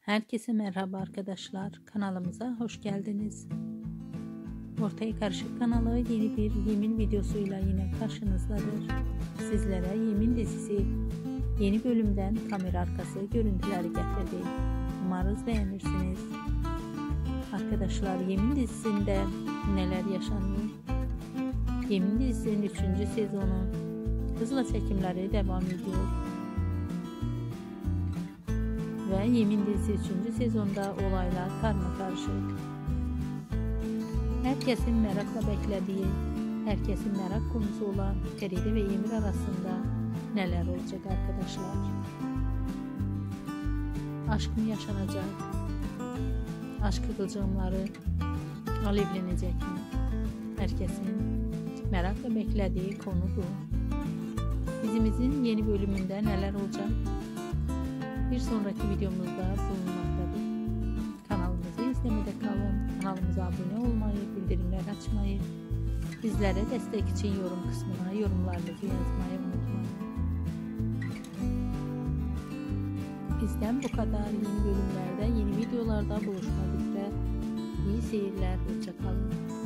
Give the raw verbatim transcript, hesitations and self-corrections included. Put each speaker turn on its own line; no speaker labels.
Herkese merhaba arkadaşlar. Kanalımıza hoş geldiniz. Ortaya Karışık kanalı yeni bir yemin videosuyla yine karşınızdadır. Sizlere Yemin dizisi yeni bölümden kamera arkası görüntüleri getirdik. Umarız beğenirsiniz. Arkadaşlar, Yemin dizisinde neler yaşanıyor? Yemin dizisinin üçüncü sezonu hızla çekimleri devam ediyor. Ve Yemin dizisi üçüncü sezonda olaylar karmakarışık. Herkesin merakla beklediği, herkesin merak konusu olan Feride ve Emir arasında neler olacak arkadaşlar? Aşk mı yaşanacak? Aşk kıvılcımları alevlenecek mi? Herkesin merakla beklediği konu bu. Dizimizin yeni bölümünde neler olacak? Bir sonraki videomuzda bulunmaktadır. Kanalımızı izlemede kalın. Kanalımıza abone olmayı, bildirimler açmayı, bizlere destek için yorum kısmına yorumlarınızı yazmayı unutmayın. Bizden bu kadar. Yeni bölümlerde, yeni videolarda buluşmak üzere. İyi seyirler. Hoşça kalın.